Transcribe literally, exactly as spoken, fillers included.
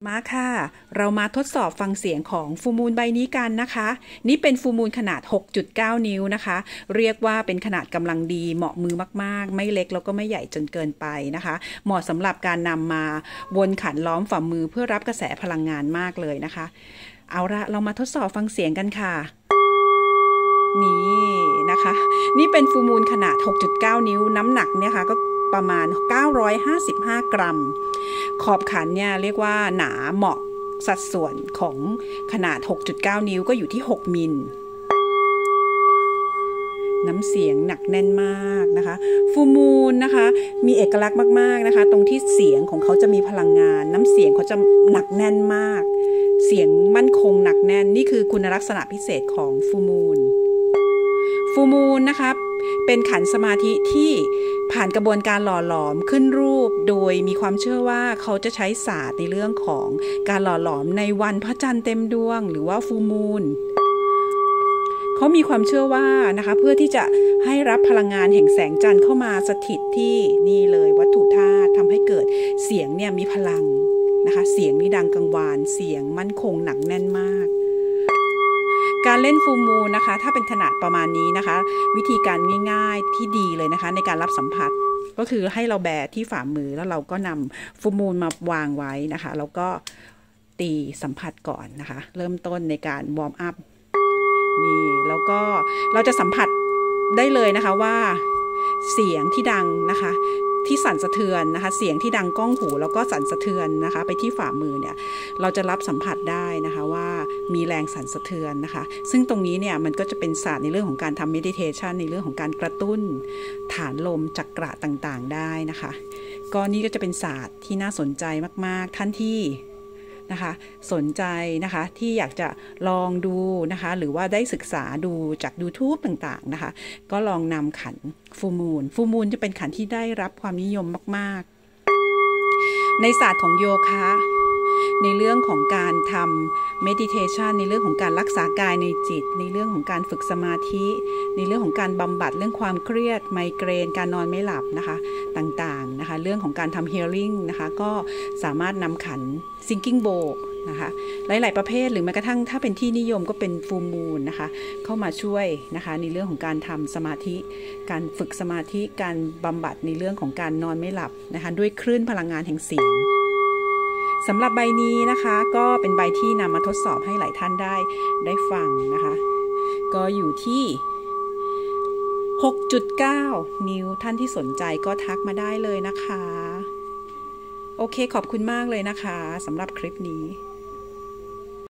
มาค่ะเรามาทดสอบฟังเสียงของฟูมูลใบนี้กันนะคะนี่เป็นฟูมูลขนาด หกจุดเก้า นิ้วนะคะเรียกว่าเป็นขนาดกำลังดีเหมาะมือมากๆไม่เล็กแล้วก็ไม่ใหญ่จนเกินไปนะคะเหมาะสำหรับการนำมาวนขันล้อมฝ่ามือเพื่อรับกระแสพลังงานมากเลยนะคะเอาละเรามาทดสอบฟังเสียงกันค่ะนี่นะคะนี่เป็นฟูมูลขนาด หกจุดเก้า นิ้วน้ำหนักเนี่ยค่ะก็ประมาณเก้าร้อยห้าสิบห้ากรัมขอบขันเนี่ยเรียกว่าหนาเหมาะสัดส่วนของขนาด หกจุดเก้า นิ้วก็อยู่ที่หกมิลน้ำเสียงหนักแน่นมากนะคะฟูมูลนะคะมีเอกลักษณ์มากๆนะคะตรงที่เสียงของเขาจะมีพลังงานน้ำเสียงเขาจะหนักแน่นมากเสียงมั่นคงหนักแน่นนี่คือคุณลักษณะพิเศษของฟูมูลฟูมูลนะคะเป็นขันสมาธิที่ผ่านกระบวนการหล่อหลอมขึ้นรูปโดยมีความเชื่อว่าเขาจะใช้ศาสตร์ในเรื่องของการหล่อหลอมในวันพระจันทร์เต็มดวงหรือว่าฟูมูลเขามีความเชื่อว่านะคะเพื่อที่จะให้รับพลังงานแห่งแสงจันทร์เข้ามาสถิตที่นี่เลยวัตถุธาตุทำให้เกิดเสียงเนี่ยมีพลังนะคะเสียงนี่ดังกังวานเสียงมั่นคงหนักแน่นมากการเล่นฟูมูลนะคะถ้าเป็นขนาดประมาณนี้นะคะวิธีการง่ายๆที่ดีเลยนะคะในการรับสัมผัสก็คือให้เราแบที่ฝ่ามือแล้วเราก็นำฟูมูลมาวางไว้นะคะแล้วก็ตีสัมผัสก่อนนะคะเริ่มต้นในการวอร์มอัพนี่แล้วก็เราจะสัมผัสได้เลยนะคะว่าเสียงที่ดังนะคะที่สั่นสะเทือนนะคะเสียงที่ดังก้องหูแล้วก็สั่นสะเทือนนะคะไปที่ฝ่ามือเนี่ยเราจะรับสัมผัสได้นะคะว่ามีแรงสั่นสะเทือนนะคะซึ่งตรงนี้เนี่ยมันก็จะเป็นศาสตร์ในเรื่องของการทำ meditation ในเรื่องของการกระตุ้นฐานลมจักระต่างๆได้นะคะก็นี่ก็จะเป็นศาสตร์ที่น่าสนใจมากๆท่านที่นะคะสนใจนะคะที่อยากจะลองดูนะคะหรือว่าได้ศึกษาดูจาก YouTube ต่างๆนะคะก็ลองนำขันฟูมูลฟูมูลจะเป็นขันที่ได้รับความนิยมมากๆในศาสตร์ของโยคะในเรื่องของการทำ meditation ในเรื่องของการรักษากายในจิตในเรื่องของการฝึกสมาธิในเรื่องของการบำบัดเรื่องความเครียดไมเกรนการนอนไม่หลับนะคะต่างๆนะคะเรื่องของการทำ healing นะคะก็สามารถนำขัน thinking bowl นะคะหลายๆประเภทหรือแม้กระทั่งถ้าเป็นที่นิยมก็เป็นฟูมูลนะคะเข้ามาช่วยนะคะในเรื่องของการทำสมาธิการฝึกสมาธิการบำบัดในเรื่องของการนอนไม่หลับนะคะด้วยคลื่นพลังงานแห่งเสียงสำหรับใบนี้นะคะก็เป็นใบที่นำมาทดสอบให้หลายท่านได้ได้ฟังนะคะก็อยู่ที่ หกจุดเก้า นิ้วท่านที่สนใจก็ทักมาได้เลยนะคะโอเคขอบคุณมากเลยนะคะสำหรับคลิปนี้